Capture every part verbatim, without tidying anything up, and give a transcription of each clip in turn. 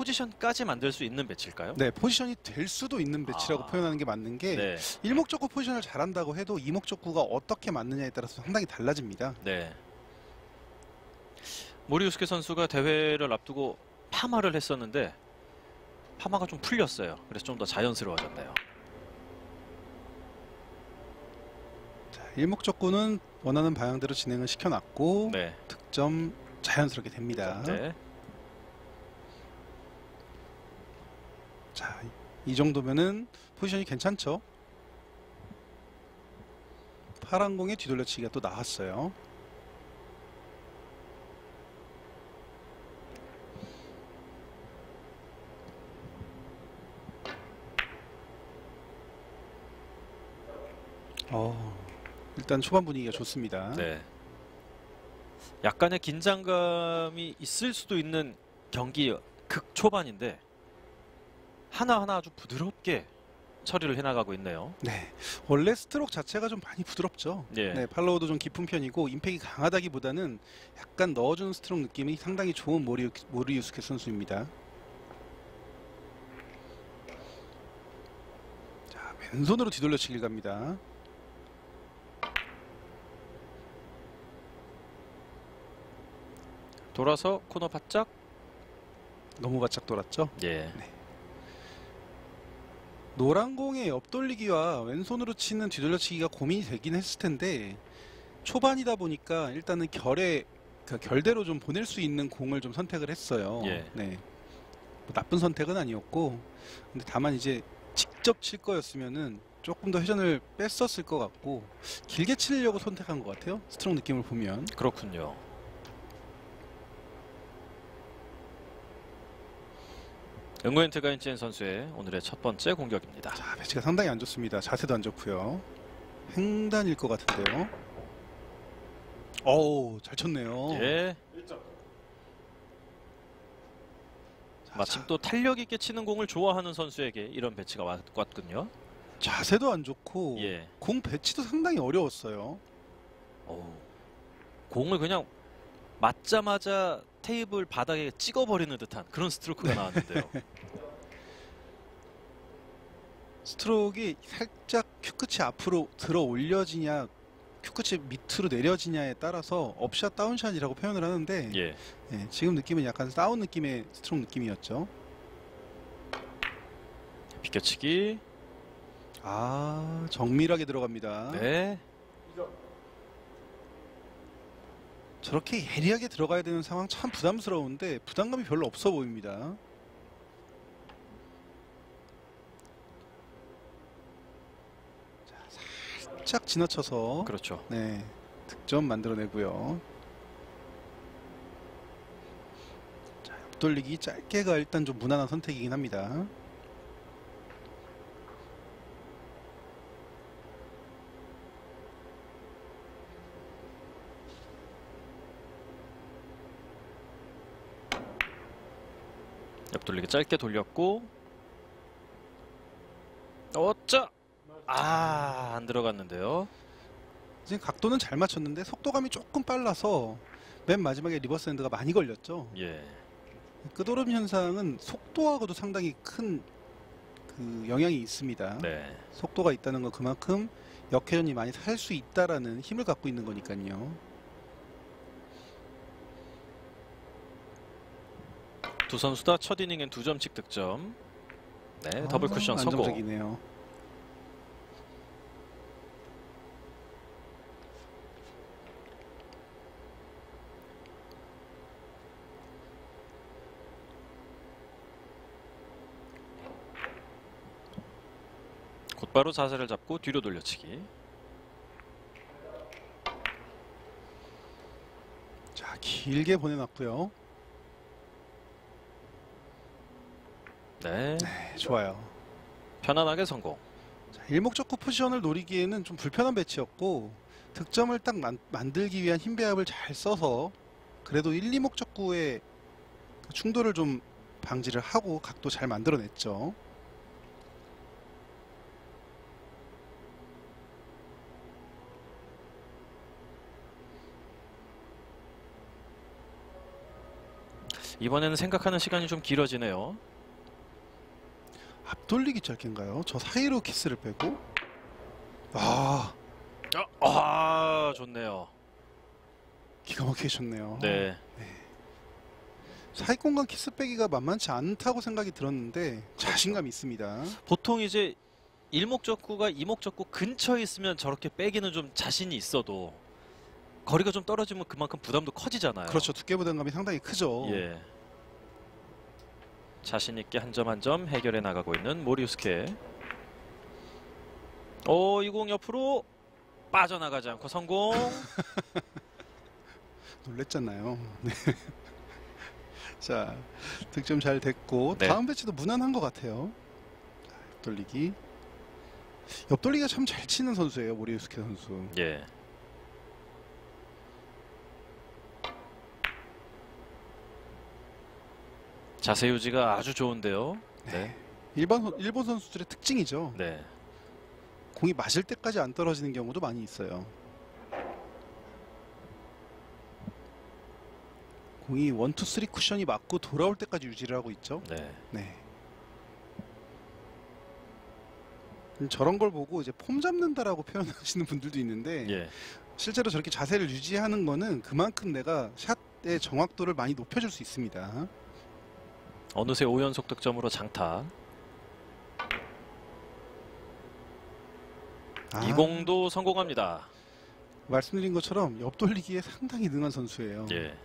포지션까지 만들 수 있는 배치일까요? 네, 포지션이 될 수도 있는 배치라고 아. 표현하는 게 맞는 게 네. 일목적구 포지션을 잘한다고 해도 이목적구가 어떻게 맞느냐에 따라서 상당히 달라집니다. 네. 모리우스케 선수가 대회를 앞두고 파마를 했었는데 파마가 좀 풀렸어요. 그래서 좀 더 자연스러워졌네요. 자, 일목적구는 원하는 방향대로 진행을 시켜놨고 네. 득점 자연스럽게 됩니다. 네. 자, 이 정도면은 포지션이 괜찮죠? 파란 공의 뒤돌려치기가 또 나왔어요. 어, 일단 초반 분위기가 좋습니다. 네. 약간의 긴장감이 있을 수도 있는 경기 극 초반인데 하나하나 아주 부드럽게 처리를 해나가고 있네요. 네, 원래 스트로크 자체가 좀 많이 부드럽죠. 예. 네, 팔로우도 좀 깊은 편이고 임팩이 강하다기보다는 약간 넣어주는 스트로크 느낌이 상당히 좋은 모리, 모리우스케 선수입니다. 자, 왼손으로 뒤돌려치기를 갑니다. 돌아서 코너 바짝. 너무 바짝 돌았죠. 예. 네. 노란 공의 옆돌리기와 왼손으로 치는 뒤돌려치기가 고민이 되긴 했을 텐데 초반이다 보니까 일단은 결에 그 결대로 좀 보낼 수 있는 공을 좀 선택을 했어요. 예. 네. 뭐 나쁜 선택은 아니었고, 근데 다만 이제 직접 칠 거였으면은 조금 더 회전을 뺐었을 것 같고 길게 치려고 선택한 것 같아요. 스트로크 느낌을 보면. 그렇군요. 응고엔트 가인첸 선수의 오늘의 첫 번째 공격입니다. 자, 배치가 상당히 안 좋습니다. 자세도 안 좋고요. 횡단일 것 같은데요. 어우, 잘 쳤네요. 예. 자, 마침 자, 또 탄력 있게 치는 공을 좋아하는 선수에게 이런 배치가 왔, 왔군요. 자세도 안 좋고 예. 공 배치도 상당히 어려웠어요. 어우, 공을 그냥 맞자마자 테이블 바닥에 찍어버리는 듯한 그런 스트로크가 나왔는데요. 스트로크가 살짝 큐끝이 앞으로 들어 올려지냐 큐끝이 밑으로 내려지냐에 따라서 업샷 다운샷이라고 표현을 하는데 예. 예, 지금 느낌은 약간 다운 느낌의 스트로크 느낌이었죠. 비껴치기. 아, 정밀하게 들어갑니다. 네. 저렇게 예리하게 들어가야 되는 상황 참 부담스러운데 부담감이 별로 없어 보입니다. 자, 살짝 지나쳐서 그렇죠. 네, 득점 만들어내고요. 자, 옆돌리기 짧게가 일단 좀 무난한 선택이긴 합니다. 옆돌리기 짧게 돌렸고. 어짜. 아, 안 들어갔는데요. 지금 각도는 잘 맞췄는데 속도감이 조금 빨라서 맨 마지막에 리버스 핸드가 많이 걸렸죠. 예. 끄도름 현상은 속도하고도 상당히 큰 그 영향이 있습니다. 네. 속도가 있다는 건 그만큼 역회전이 많이 살 수 있다라는 힘을 갖고 있는 거니까요. 두 선수 다 첫 이닝엔 두 점씩 득점. 네, 더블 쿠션 아, 성공. 안정적이네요. 곧바로 자세를 잡고 뒤로 돌려치기. 자, 길게 보내놨고요. 네. 네, 좋아요. 편안하게 성공. 자, 일목적구 포지션을 노리기에는 좀 불편한 배치였고 득점을 딱 만, 만들기 위한 힘 배합을 잘 써서 그래도 일, 이목적구의 충돌을 좀 방지를 하고 각도 잘 만들어냈죠. 이번에는 생각하는 시간이 좀 길어지네요. 앞돌리기 짧게인가요? 저 사이로 키스를 빼고. 아, 아, 아 좋네요. 기가 막히게 쳤네요. 네. 사이 공간 키스 빼기가 만만치 않다고 생각이 들었는데 자신감 있습니다. 보통 이제 일목적구가 이목적구 근처에 있으면 저렇게 빼기는 좀 자신이 있어도 거리가 좀 떨어지면 그만큼 부담도 커지잖아요. 그렇죠. 두께 부담감이 상당히 크죠. 예. 자신 있게 한 점 한 점 해결해 나가고 있는 모리우스케. 오, 이 공 옆으로 빠져나가지 않고 성공. 놀랬잖아요. 네. 자, 득점 잘 됐고 네. 다음 배치도 무난한 것 같아요. 자, 옆돌리기. 옆돌리기가 참 잘 치는 선수예요, 모리우스케 선수. 예. 자세 유지가 아주 좋은데요. 네. 일반 선- 일본 선수들의 특징이죠. 네. 공이 맞을 때까지 안 떨어지는 경우도 많이 있어요. 공이 원, 투, 쓰리 쿠션이 맞고 돌아올 때까지 유지를 하고 있죠. 네. 네. 음, 저런 걸 보고 이제 폼 잡는다라고 표현하시는 분들도 있는데 예. 실제로 저렇게 자세를 유지하는 거는 그만큼 내가 샷의 정확도를 많이 높여줄 수 있습니다. 어느새 오 연속 득점으로 장타. 아, 이 공도 성공합니다. 말씀드린 것처럼 옆돌리기에 상당히 능한 선수예요. 예.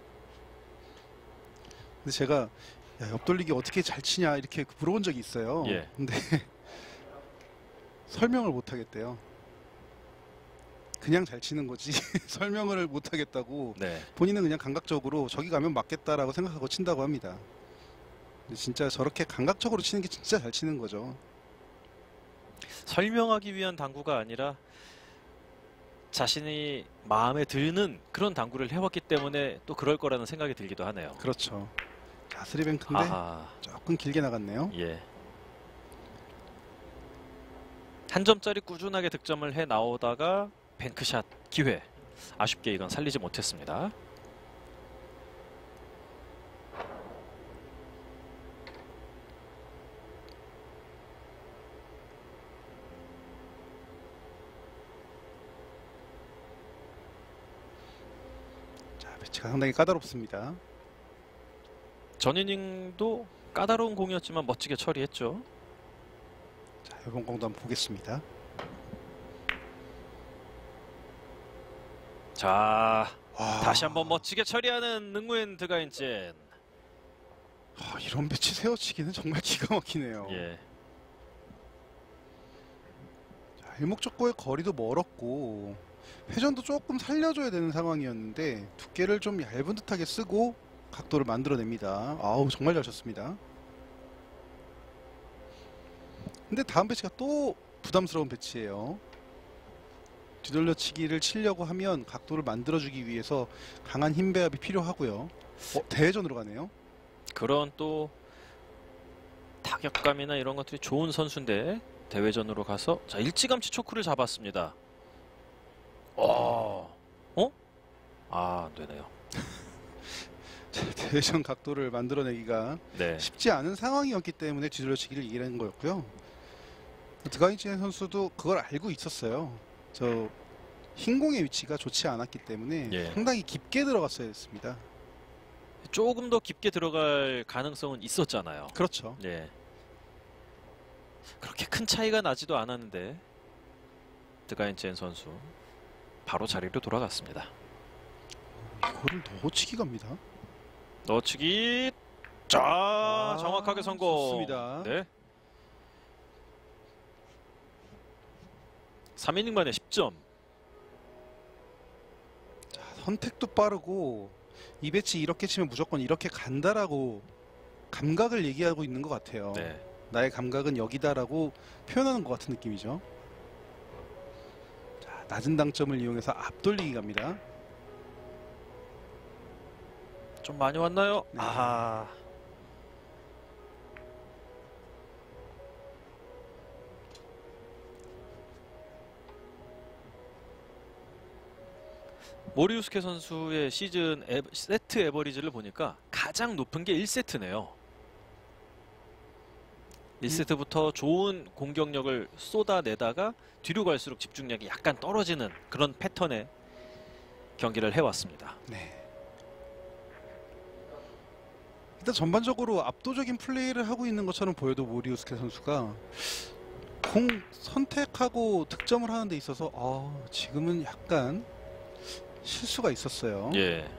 근데 제가 야, 옆돌리기 어떻게 잘 치냐 이렇게 물어본 적이 있어요. 예. 근데 설명을 못 하겠대요. 그냥 잘 치는 거지 설명을 못 하겠다고. 네. 본인은 그냥 감각적으로 저기 가면 맞겠다라고 생각하고 친다고 합니다. 근데 진짜 저렇게 감각적으로 치는 게 진짜 잘 치는 거죠. 설명하기 위한 당구가 아니라 자신이 마음에 드는 그런 당구를 해왔기 때문에 또 그럴 거라는 생각이 들기도 하네요. 그렇죠. 자, 쓰리뱅크인데 아하. 조금 길게 나갔네요. 예. 한 점짜리 꾸준하게 득점을 해 나오다가 뱅크샷 기회. 아쉽게 이건 살리지 못했습니다. 자, 배치가 상당히 까다롭습니다. 전 이닝도 까다로운 공이었지만 멋지게 처리했죠. 자, 이번 공도 한번 보겠습니다. 자, 와, 다시 한번 멋지게 처리하는 능무엔 드가인젠. 아, 이런 배치 세워치기는 정말 기가 막히네요. 예. 자, 일목적고의 거리도 멀었고 회전도 조금 살려줘야 되는 상황이었는데 두께를 좀 얇은 듯하게 쓰고 각도를 만들어냅니다. 아우, 정말 잘 쳤습니다. 근데 다음 배치가 또 부담스러운 배치예요. 뒤돌려치기를 치려고 하면 각도를 만들어주기 위해서 강한 힘 배합이 필요하고요. 어, 대회전으로 가네요. 그런 또 타격감이나 이런 것들이 좋은 선수인데 대회전으로 가서 자 일찌감치 초크를 잡았습니다. 어? 어? 아, 안 되네요. 자, 대회전 각도를 만들어내기가 네. 쉽지 않은 상황이었기 때문에 뒤돌려치기를 이기는 거였고요. 드가인진 선수도 그걸 알고 있었어요. 저 흰공의 위치가 좋지 않았기 때문에 예. 상당히 깊게 들어갔어야 했습니다. 조금 더 깊게 들어갈 가능성은 있었잖아요. 그렇죠. 네. 그렇게 큰 차이가 나지도 않았는데 드가인젠 선수 바로 자리로 돌아갔습니다. 이거를 넣어치기 갑니다. 넣어치기. 자, 아, 정확하게 성공. 좋습니다. 네. 삼 이닝 만에 십 점. 자, 선택도 빠르고 이 배치 이렇게 치면 무조건 이렇게 간다라고 감각을 얘기하고 있는 것 같아요. 네. 나의 감각은 여기다라고 표현하는 것 같은 느낌이죠. 자, 낮은 당점을 이용해서 앞돌리기 갑니다. 좀 많이 왔나요? 네. 아하. 모리우스케 선수의 시즌 에, 세트 에버리지를 보니까 가장 가장 높은 게 일 세트네요. 일 세트부터 좋은 공격력을 쏟아내다가 뒤로 갈수록 집중력이 약간 떨어지는 그런 패턴의 경기를 해왔습니다. 네. 일단 전반적으로 압도적인 플레이를 하고 있는 것처럼 보여도 모리우스케 선수가 공 선택하고 득점을 하는 데 있어서 아, 지금은 약간 실수가 있었어요. 예.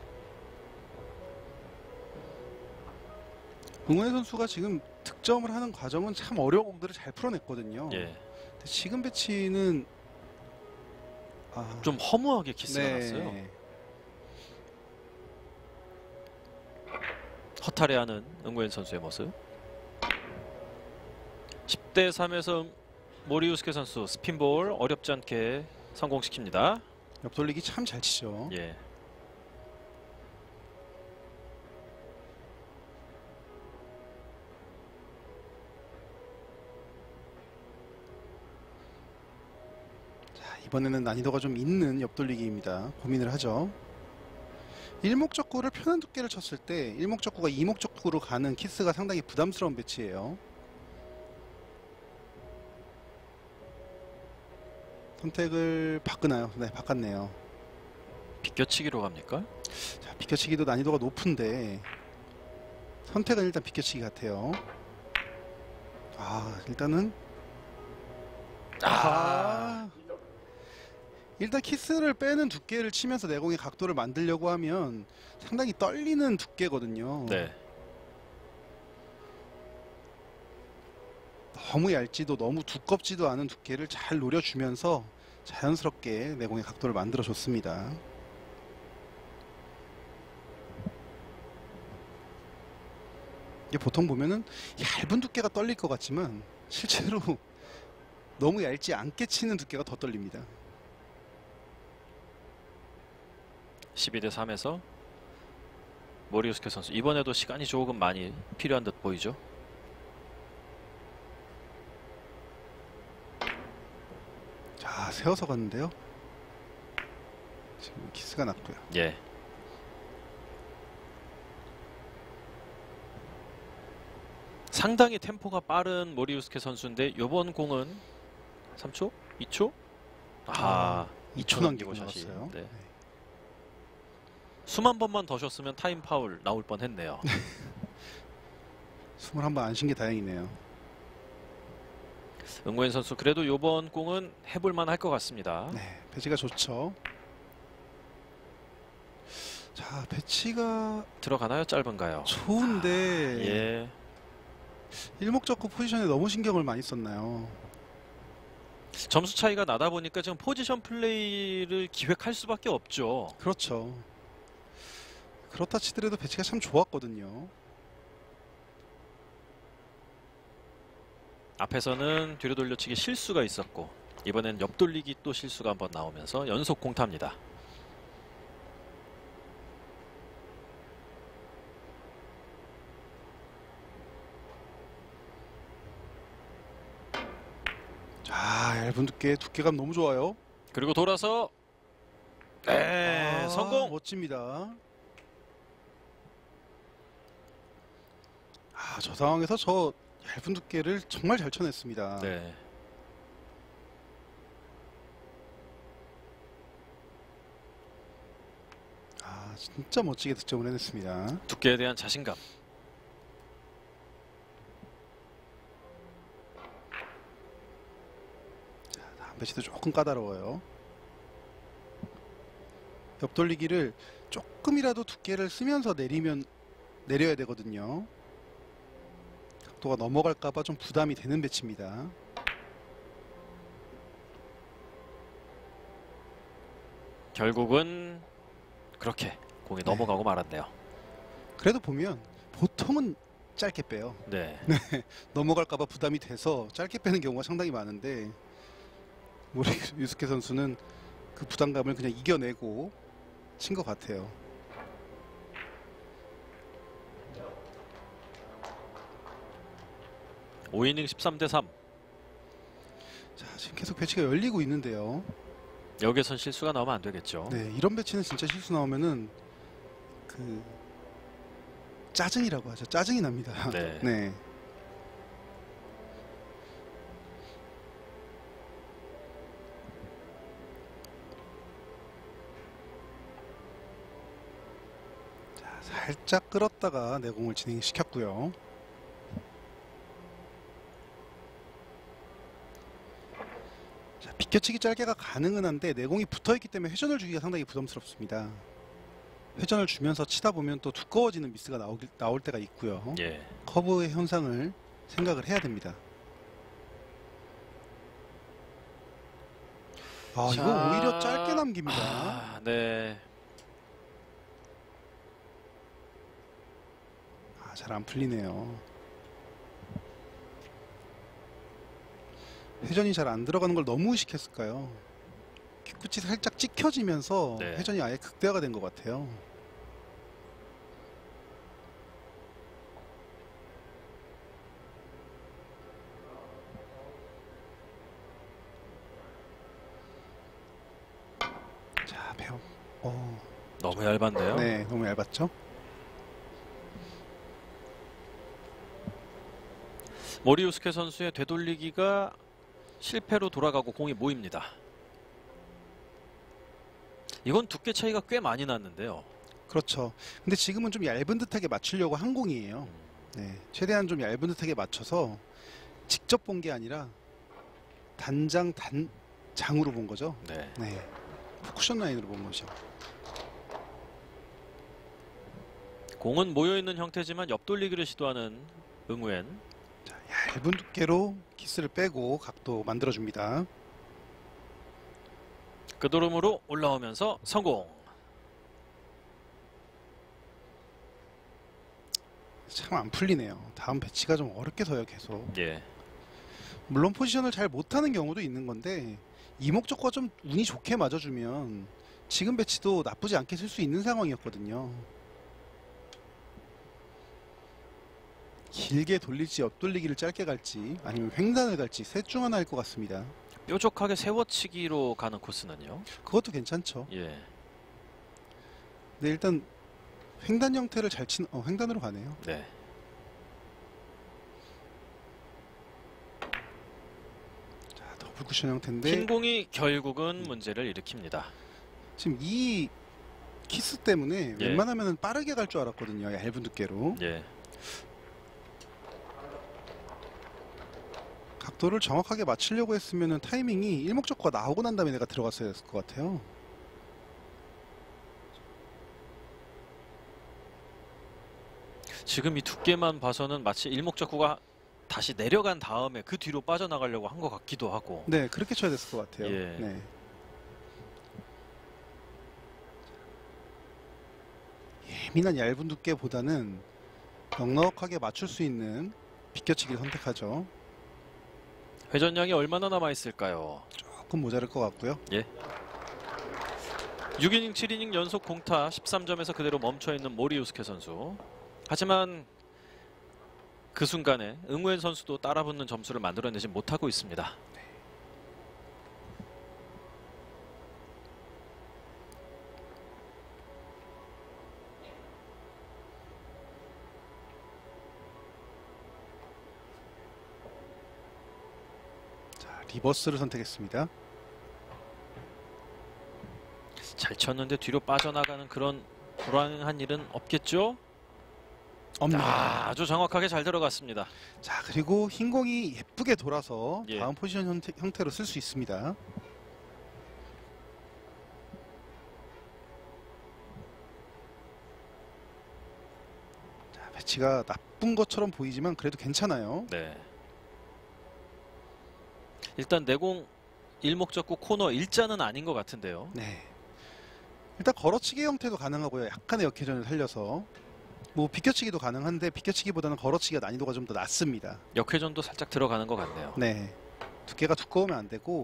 응원의 선수가 지금 득점을 하는 과정은 참 어려운 공들을 잘 풀어냈거든요. 예. 근데 지금 배치는 아, 좀 허무하게 키스가 네. 났어요. 허탈해하는 응고엔 선수의 모습. 십 대 삼에서 모리우스케 선수 스핀볼 어렵지 않게 성공시킵니다. 옆돌리기 참 잘 치죠. 예. 자, 이번에는 난이도가 좀 있는 옆돌리기입니다. 고민을 하죠. 일목적구를 편한 두께를 쳤을 때 일목적구가 이목적구로 가는 키스가 상당히 부담스러운 배치예요. 선택을 바꾸나요? 네, 바꿨네요. 비껴치기로 갑니까? 자, 비껴치기도 난이도가 높은데 선택은 일단 비껴치기 같아요. 아, 일단은 아, 일단 키스를 빼는 두께를 치면서 내공의 각도를 만들려고 하면 상당히 떨리는 두께거든요. 네. 너무 얇지도 너무 두껍지도 않은 두께를 잘 노려주면서 자연스럽게 내공의 각도를 만들어 줬습니다. 이게 보통 보면은 얇은 두께가 떨릴 것 같지만 실제로 너무 얇지 않게 치는 두께가 더 떨립니다. 십이 대 삼에서 모리우스케 선수 이번에도 시간이 조금 많이 필요한 듯 보이죠. 자, 세워서 갔는데요. 지금 키스가 났고요. 예. 상당히 템포가 빠른 모리우스케 선수인데 이번 공은 삼 초? 이 초? 아, 이 초 남기고 샷이. 나왔어요. 네. 네. 수만 번만 더 쉬었으면 타임 파울 나올 뻔했네요. 숨을 한번 안 쉰 게 다행이네요. 응고엔 선수 그래도 이번 공은 해볼만 할 것 같습니다. 네, 배치가 좋죠. 자, 배치가 들어가나요? 짧은가요? 좋은데 예. 일목적구 포지션에 너무 신경을 많이 썼나요? 점수 차이가 나다 보니까 지금 포지션 플레이를 기획할 수밖에 없죠. 그렇죠. 그렇다 치더라도 배치가 참 좋았거든요. 앞에서는 뒤로 돌려치기 실수가 있었고 이번엔 옆돌리기 또 실수가 한번 나오면서 연속 공타입니다. 자, 얇은 두께, 두께감 너무 좋아요. 그리고 돌아서 네, 아, 성공. 멋집니다. 아, 저 상황에서 저 얇은 두께를 정말 잘 쳐냈습니다. 네. 아, 진짜 멋지게 득점을 해냈습니다. 두께에 대한 자신감. 자, 다음 배치도 조금 까다로워요. 옆돌리기를 조금이라도 두께를 쓰면서 내리면 내려야 되거든요. 각도가 넘어갈까봐 좀 부담이 되는 배치입니다. 결국은 그렇게 공이 네. 넘어가고 말았네요. 그래도 보면 보통은 짧게 빼요. 네. 넘어갈까봐 부담이 돼서 짧게 빼는 경우가 상당히 많은데 우리 유스케 선수는 그 부담감을 그냥 이겨내고 친 것 같아요. 오 이닝 십삼 대 삼. 자, 지금 계속 배치가 열리고 있는데요. 여기선 실수가 나오면 안 되겠죠. 네, 이런 배치는 진짜 실수 나오면은 그 짜증이라고 하죠. 짜증이 납니다. 네. 네. 자, 살짝 끌었다가 내공을 진행시켰고요. 자, 비껴치기 짧게가 가능은 한데 내공이 붙어있기 때문에 회전을 주기가 상당히 부담스럽습니다. 회전을 주면서 치다 보면 또 두꺼워지는 미스가 나오기, 나올 때가 있고요. 예. 커브의 현상을 생각을 해야 됩니다. 아, 자, 이거 오히려 짧게 남깁니다. 아, 네. 아, 잘 안 풀리네요. 회전이 잘 안 들어가는 걸 너무 의식했을까요? 킥끝이 살짝 찍혀지면서 네. 회전이 아예 극대화가 된 것 같아요. 자, 배워. 어, 너무 얇았네요. 네, 너무 얇았죠? 모리우스케 선수의 되돌리기가 실패로 돌아가고 공이 모입니다. 이건 두께 차이가 꽤 많이 났는데요. 그렇죠. 근데 지금은 좀 얇은 듯하게 맞추려고 한 공이에요. 네, 최대한 좀 얇은 듯하게 맞춰서 직접 본 게 아니라 단장 단장으로 본 거죠. 네. 네, 포쿠션 라인으로 본 거죠. 공은 모여 있는 형태지만 옆돌리기를 시도하는 응우엔. 자, 얇은 두께로 키스를 빼고 각도 만들어줍니다. 끄도름으로 올라오면서 성공. 참 안 풀리네요. 다음 배치가 좀 어렵게 서요, 계속. 예. 물론 포지션을 잘 못하는 경우도 있는 건데 이목적과 좀 운이 좋게 맞아주면 지금 배치도 나쁘지 않게 쓸 수 있는 상황이었거든요. 길게 돌릴지 옆돌리기를 짧게 갈지 아니면 횡단을 갈지 셋 중 하나일 것 같습니다. 뾰족하게 세워치기로 가는 코스는요. 그것도 괜찮죠. 예. 네, 일단 횡단 형태를 잘 치는 어, 횡단으로 가네요. 네. 자, 더블 쿠션 형태인데 흰 공이 결국은 문제를 일으킵니다. 지금 이 키스 때문에 예. 웬만하면 빠르게 갈 줄 알았거든요. 얇은 두께로. 예. 각도를 정확하게 맞추려고 했으면 타이밍이 일목적구가 나오고 난 다음에 내가 들어갔어야 했을 것 같아요. 지금 이 두께만 봐서는 마치 일목적구가 다시 내려간 다음에 그 뒤로 빠져나가려고 한 것 같기도 하고. 네, 그렇게 쳐야 됐을 것 같아요. 예. 네. 예민한 얇은 두께보다는 넉넉하게 맞출 수 있는 비껴치기를 선택하죠. 회전량이 얼마나 남아 있을까요? 조금 모자랄 것 같고요. 육 이닝 칠 이닝 연속 공타 십삼 점에서 그대로 멈춰 있는 모리우스케 선수. 하지만 그 순간에 응우엔 선수도 따라붙는 점수를 만들어내지 못하고 있습니다. 자, 리버스를 선택했습니다. 잘 쳤는데 뒤로 빠져나가는 그런 불안한 일은 없겠죠? 없네요. 아, 아주 정확하게 잘 들어갔습니다. 자, 그리고 흰 공이 예쁘게 돌아서 예. 다음 포지션 형태, 형태로 쓸 수 있습니다. 자, 배치가 나쁜 것처럼 보이지만 그래도 괜찮아요. 네. 일단 내공 일목적구 코너 일자는 아닌 것 같은데요. 네. 일단 걸어치기 형태도 가능하고요. 약간의 역회전을 살려서 뭐 비껴치기도 가능한데 비껴치기보다는 걸어치기가 난이도가 좀 더 낮습니다. 역회전도 살짝 들어가는 것 같네요. 네. 두께가 두꺼우면 안 되고.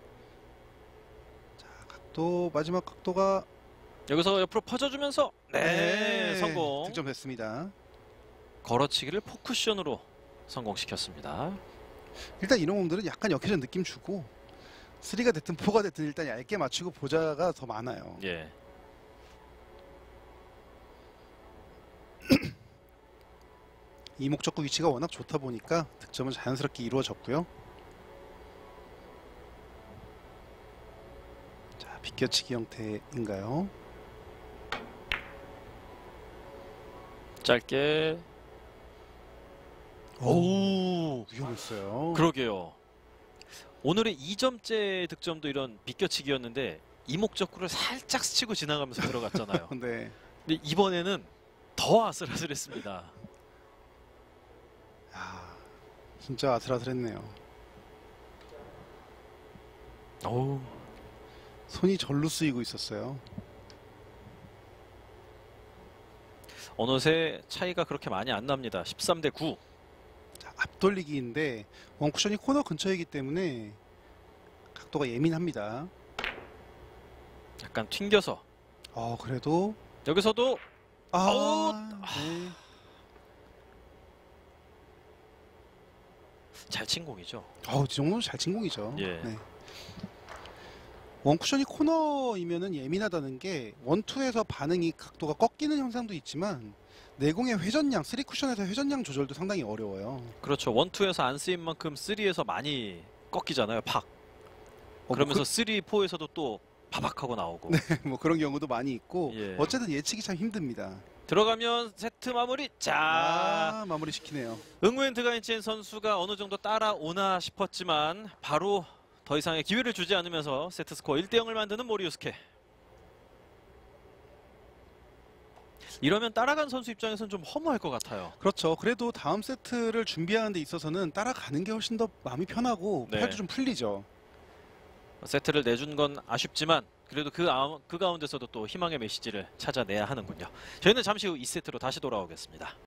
자, 각도 마지막 각도가 여기서 옆으로 퍼져주면서 네, 네, 성공. 득점됐습니다. 걸어치기를 포쿠션으로 성공시켰습니다. 일단 이런 공들은 약간 역회전 느낌 주고 쓰리가 됐든 포가 됐든 일단 얇게 맞추고 보자가 더 많아요. 예. 이목적구 위치가 워낙 좋다 보니까 득점은 자연스럽게 이루어졌고요. 자, 비껴치기 형태인가요? 짧게. 오, 위험했어요. 그러게요. 오늘의 이 점째 득점도 이런 비껴치기였는데 이목적구를 살짝 스치고 지나가면서 들어갔잖아요. 네. 근데 이번에는 더 아슬아슬했습니다. 야, 진짜 아슬아슬했네요. 오, 손이 절로 쓰이고 있었어요. 어느새 차이가 그렇게 많이 안 납니다. 십삼 대 구. 자, 앞돌리기인데 원쿠션이 코너 근처이기 때문에 각도가 예민합니다. 약간 튕겨서. 어, 그래도 여기서도 아, 네. 잘 친 공이죠. 어우, 이 정도면 잘 친 공이죠. 예. 네. 원쿠션이 코너이면은 예민하다는 게 원투에서 반응이 각도가 꺾이는 현상도 있지만 내공의 회전량, 쓰리 쿠션에서 회전량 조절도 상당히 어려워요. 그렇죠. 원투에서 안 쓰인 만큼 쓰리에서 많이 꺾이잖아요. 팍. 어, 그러면서 쓰리, 포에서도 또 바박하고 나오고. 뭐, 그, 뭐 그런 경우도 많이 있고 예. 어쨌든 예측이 참 힘듭니다. 들어가면 세트 마무리. 자, 아, 마무리 시키네요. 응우엔 드가인첸 선수가 어느 정도 따라오나 싶었지만 바로 더 이상의 기회를 주지 않으면서 세트 스코어 일 대 영을 만드는 모리우스케. 이러면 따라간 선수 입장에서는 좀 허무할 것 같아요. 그렇죠. 그래도 다음 세트를 준비하는 데 있어서는 따라가는 게 훨씬 더 마음이 편하고 네. 팔도 좀 풀리죠. 세트를 내준 건 아쉽지만 그래도 그, 아, 그 가운데서도 또 희망의 메시지를 찾아내야 하는군요. 저희는 잠시 후 이 세트로 다시 돌아오겠습니다.